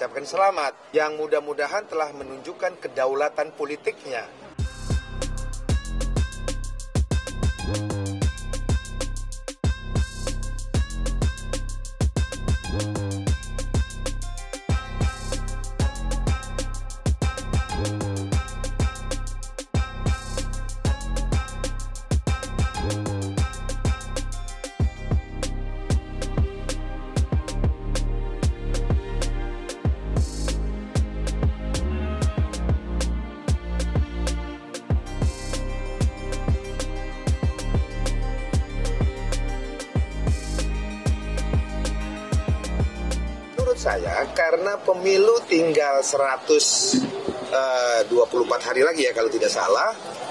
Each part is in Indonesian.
mengucapkan selamat yang mudah-mudahan telah menunjukkan kedaulatan politiknya. Saya karena pemilu tinggal 124 hari lagi ya kalau tidak salah,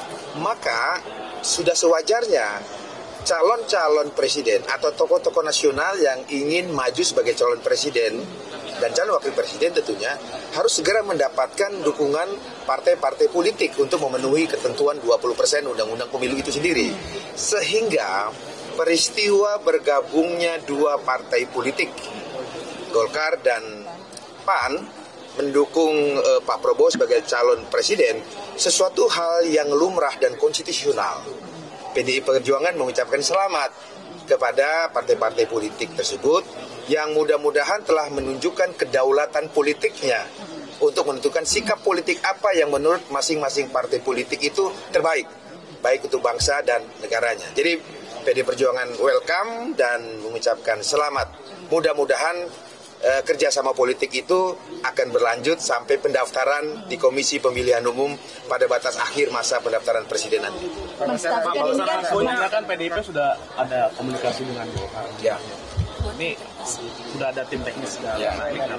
maka sudah sewajarnya calon-calon presiden atau tokoh-tokoh nasional yang ingin maju sebagai calon presiden dan calon wakil presiden tentunya harus segera mendapatkan dukungan partai-partai politik untuk memenuhi ketentuan 20% undang-undang pemilu itu sendiri. Sehingga peristiwa bergabungnya dua partai politik, Golkar dan PAN, mendukung Pak Prabowo sebagai calon presiden, sesuatu hal yang lumrah dan konstitusional. PDI Perjuangan mengucapkan selamat kepada partai-partai politik tersebut yang mudah-mudahan telah menunjukkan kedaulatan politiknya untuk menentukan sikap politik apa yang menurut masing-masing partai politik itu terbaik, baik untuk bangsa dan negaranya. Jadi PDI Perjuangan welcome dan mengucapkan selamat. Mudah-mudahan kerjasama politik itu akan berlanjut sampai pendaftaran di Komisi Pemilihan Umum pada batas akhir masa pendaftaran presiden nanti. Pak kan PDIP sudah ada komunikasi dengan Golkar. Ya. Ini sudah ada tim teknis ya.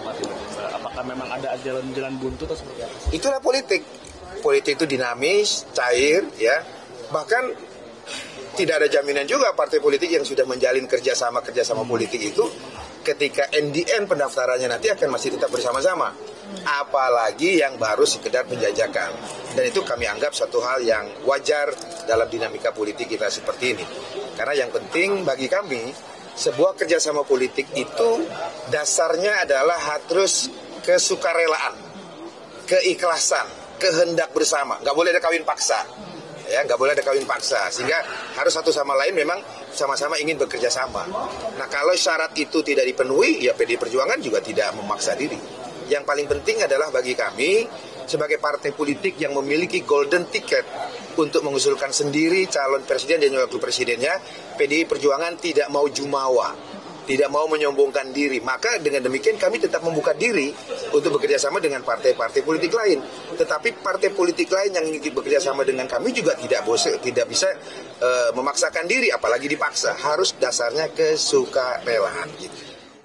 Apakah memang ada jalan buntu atau seperti apa? Itulah politik. Politik itu dinamis, cair, ya. Bahkan tidak ada jaminan juga partai politik yang sudah menjalin kerjasama politik itu ketika NDN pendaftarannya nanti akan masih tetap bersama-sama. Apalagi yang baru sekedar penjajakan. Dan itu kami anggap satu hal yang wajar dalam dinamika politik kita seperti ini. Karena yang penting bagi kami, sebuah kerjasama politik itu dasarnya adalah harus kesukarelaan, keikhlasan, kehendak bersama. Nggak boleh ada kawin paksa. Ya, nggak boleh ada kawin paksa, sehingga harus satu sama lain memang sama-sama ingin bekerja sama. Nah, kalau syarat itu tidak dipenuhi, ya PDI Perjuangan juga tidak memaksa diri. Yang paling penting adalah bagi kami sebagai partai politik yang memiliki golden ticket untuk mengusulkan sendiri calon presiden dan wakil presidennya, PDI Perjuangan tidak mau jumawa, tidak mau menyombongkan diri. Maka dengan demikian kami tetap membuka diri untuk bekerja sama dengan partai-partai politik lain. Tetapi partai politik lain yang ingin bekerja sama dengan kami juga tidak bisa memaksakan diri, apalagi dipaksa. Harus dasarnya kesukarelaan. Gitu.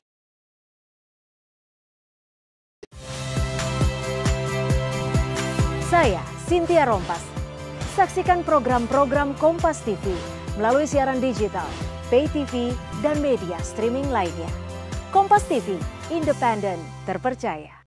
Saya Cynthia Rompas. Saksikan program-program Kompas TV melalui siaran digital, pay TV, dan media streaming lainnya. Kompas TV, independen, terpercaya.